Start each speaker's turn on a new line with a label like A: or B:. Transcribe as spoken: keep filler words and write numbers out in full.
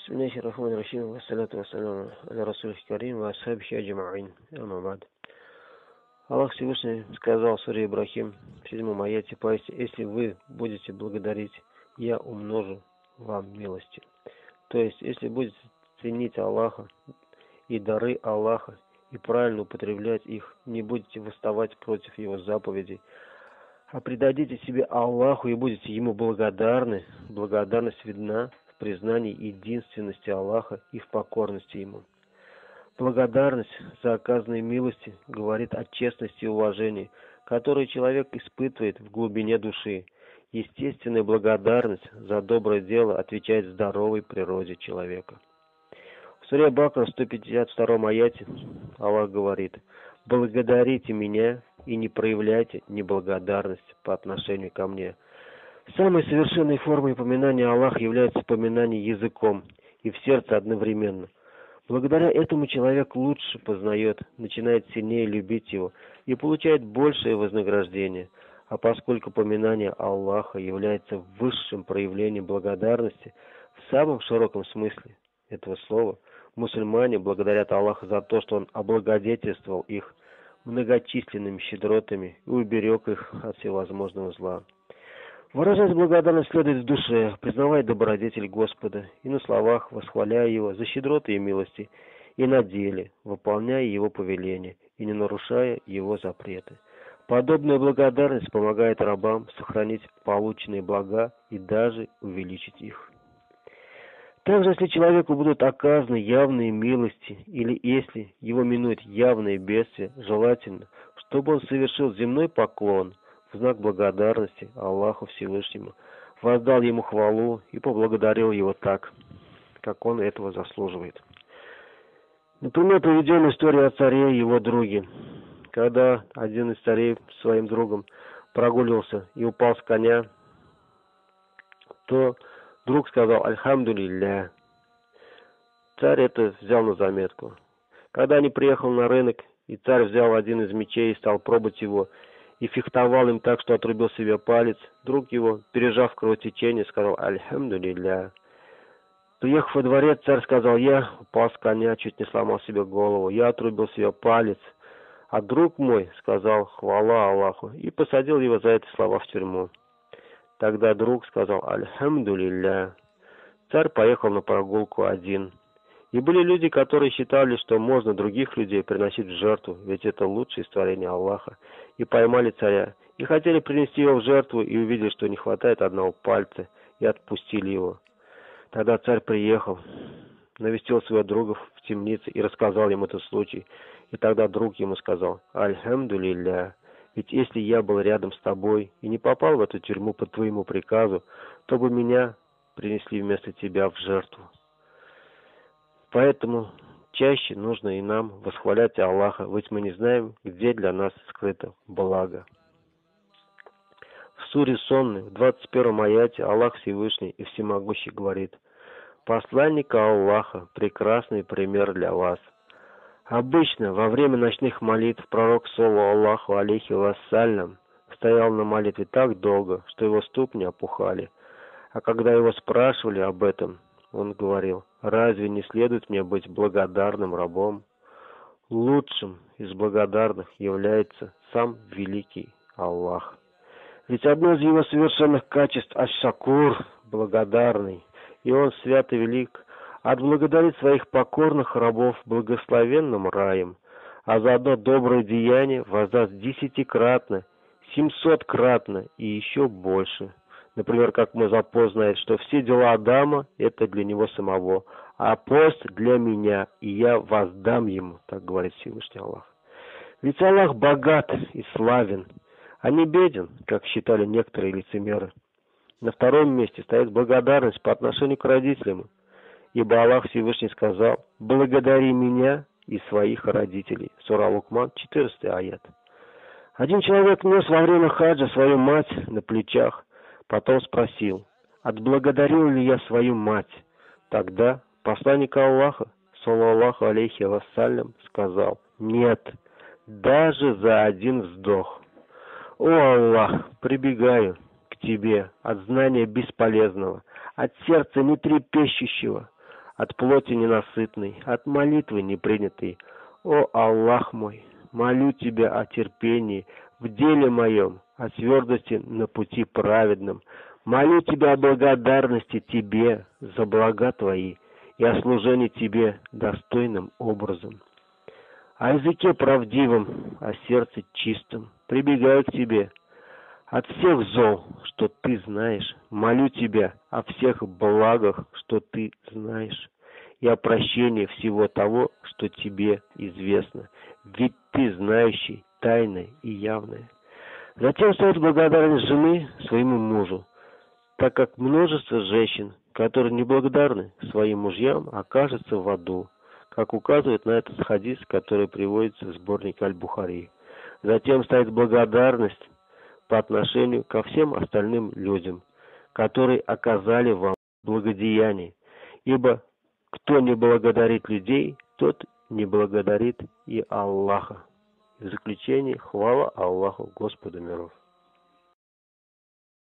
A: Бисмиллахир-рахманир-рахим, вассаляту вассаляму аля расулихи карим, ва асхабихи аджмаин, амма бад. Аллах Всевышний сказал в суре Ибрахим в седьмом аяте: поистине, если вы будете благодарить, я умножу вам милости. То есть, если будете ценить Аллаха и дары Аллаха и правильно употреблять их, не будете восставать против Его заповедей, а предадите себе Аллаху и будете Ему благодарны, благодарность видна в признании единственности Аллаха и в покорности Ему. Благодарность за оказанные милости говорит о честности и уважении, которые человек испытывает в глубине души. Естественная благодарность за доброе дело отвечает здоровой природе человека. В суре Бакара в сто пятьдесят втором аяте Аллах говорит: «Благодарите меня и не проявляйте неблагодарность по отношению ко мне». Самой совершенной формой поминания Аллаха является поминание языком и в сердце одновременно. Благодаря этому человек лучше познает, начинает сильнее любить его и получает большее вознаграждение. А поскольку поминание Аллаха является высшим проявлением благодарности в самом широком смысле этого слова, мусульмане благодарят Аллаха за то, что Он облагодетельствовал их многочисленными щедротами и уберег их от всевозможного зла. Выражать благодарность следует в душе, признавая добродетель Господа и на словах восхваляя Его за щедроты и милости, и на деле выполняя Его повеления и не нарушая Его запреты. Подобная благодарность помогает рабам сохранить полученные блага и даже увеличить их. Также, если человеку будут оказаны явные милости, или если его минует явное бедствие, желательно, чтобы он совершил земной поклон в знак благодарности Аллаху Всевышнему, воздал Ему хвалу и поблагодарил Его так, как он этого заслуживает. Например, приведем историю о царе и его друге. Когда один из царей с своим другом прогуливался и упал с коня, то друг сказал «Альхамдулилля». Царь это взял на заметку. Когда они приехали на рынок, и царь взял один из мечей и стал пробовать его, и фехтовал им так, что отрубил себе палец, друг его, пережав кровотечение, сказал «Альхамдулилля». Приехав во дворец, царь сказал: «Я упал с коня, чуть не сломал себе голову, я отрубил себе палец». А друг мой сказал «Хвала Аллаху» и посадил его за эти слова в тюрьму. Тогда друг сказал «Альхамдулилля». Царь поехал на прогулку один. И были люди, которые считали, что можно других людей приносить в жертву, ведь это лучшее из творения Аллаха, и поймали царя, и хотели принести его в жертву, и увидели, что не хватает одного пальца, и отпустили его. Тогда царь приехал, навестил своего друга в темнице и рассказал ему этот случай, и тогда друг ему сказал «Альхамдулилля». Ведь если я был рядом с тобой и не попал в эту тюрьму по твоему приказу, то бы меня принесли вместо тебя в жертву. Поэтому чаще нужно и нам восхвалять Аллаха, ведь мы не знаем, где для нас скрыто благо. В суре Сонны, в двадцать первом аяте, Аллах Всевышний и Всемогущий говорит: «Посланника Аллаха, прекрасный пример для вас. Обычно во время ночных молитв пророк, саллаллаху алейхи вассалям, стоял на молитве так долго, что его ступни опухали. А когда его спрашивали об этом, он говорил: разве не следует мне быть благодарным рабом? Лучшим из благодарных является сам великий Аллах. Ведь одно из его совершенных качеств аш-шакур, благодарный, и он свят и велик, отблагодарит своих покорных рабов благословенным раем, а за одно доброе деяние воздаст десятикратно, семьсоткратно и еще больше». Например, как Музаппо знает, что все дела Адама – это для него самого, а пост для меня, и я воздам ему, так говорит Всевышний Аллах. Ведь Аллах богат и славен, а не беден, как считали некоторые лицемеры. На втором месте стоит благодарность по отношению к родителям, ибо Аллах Всевышний сказал: «Благодари меня и своих родителей». Сура Лукман, четырнадцатый аят. Один человек нес во время хаджа свою мать на плечах, потом спросил: «Отблагодарил ли я свою мать?» Тогда посланник Аллаха, саллаллаху алейхи вассалям, сказал: «Нет, даже за один вздох». О Аллах, прибегаю к Тебе от знания бесполезного, от сердца нетрепещущего, от плоти ненасытной, от молитвы непринятой. О Аллах мой, молю Тебя о терпении в деле моем, о твердости на пути праведном. Молю Тебя о благодарности Тебе за блага Твои и о служении Тебе достойным образом. О языке правдивом, о сердце чистом, прибегаю к Тебе. От всех зол, что Ты знаешь, молю Тебя о всех благах, что Ты знаешь, и о прощении всего того, что Тебе известно, ведь Ты знающий тайное и явное. Затем стоит благодарность жены своему мужу, так как множество женщин, которые неблагодарны своим мужьям, окажется в аду, как указывает на этот хадис, который приводится в сборнике Аль-Бухари. Затем стоит благодарность по отношению ко всем остальным людям, которые оказали вам благодеяние, ибо кто не благодарит людей, тот не благодарит и Аллаха. В заключение, хвала Аллаху, Господу миров.